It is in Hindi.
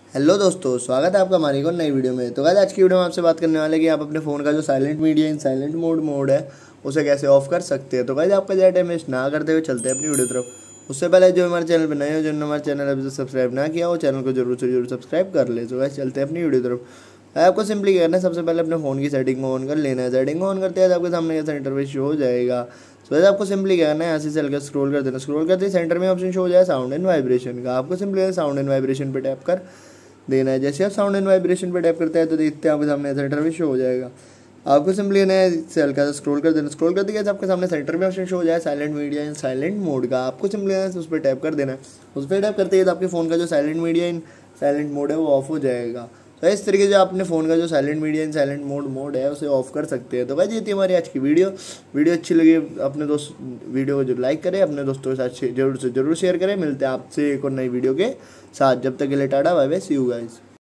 हेलो दोस्तों, स्वागत है आपका हमारी को नई वीडियो में। तो गाइस आज की वीडियो में आपसे बात करने वाले कि आप अपने फ़ोन का जो silent media in silent mode है उसे कैसे ऑफ कर सकते हैं। तो गाइस आपका ज़्यादा टाइम वेस्ट ना करते हुए चलते हैं अपनी वीडियो तरफ। उससे पहले जो हमारे चैनल पर नए हो, जिन्होंने हमारे चैनल अभी तक सब्सक्राइब ना किया वो चैनल को जरूर से जरूर सब्सक्राइब कर ले। तो गाइस चलते हैं अपनी वीडियो तरफ। आपको सिंपली क्या करना है, सबसे पहले अपने फ़ोन की सेटिंग को ऑन कर लेना है। सेटिंग को ऑन करते हैं आपके सामने ऐसा इंटरफेस शो हो जाएगा। तो वैसे आपको सिंपली क्या करना है, ऐसे से हल्का स्क्रॉल कर देना। स्क्रॉल करते ही सेंटर में ऑप्शन शो हो जाए साउंड एंड वाइब्रेशन का। आपको सिंपली साउंड एंड वाइब्रेशन पे टैप कर देना है। जैसे आप साउंड एंड वाइब्रेशन पे टैप करते हैं तो देखते हैं आपके सामने सेंटर में शो हो जाएगा। आपको सिंपली से हल्का सा स्क्रॉल कर देना। स्क्रॉल करते ही आपके सामने सेंटर में ऑप्शन शो हो जाए silent media in silent mode का। आपको सिंपली उस पर टैप कर देना है। उस पर टैप करते ही आपके फ़ोन का जो silent media in silent mode है वो ऑफ हो जाएगा। तो इस तरीके से अपने फ़ोन का जो silent media in silent mode है उसे ऑफ कर सकते हैं। तो भाई ये थी हमारी आज की वीडियो अच्छी लगी अपने दोस्त वीडियो को जो लाइक करें, अपने दोस्तों के साथ जरूर से जरूर शेयर करें। मिलते हैं आपसे एक और नई वीडियो के साथ। जब तक के लिए tata bye bye, see you guys.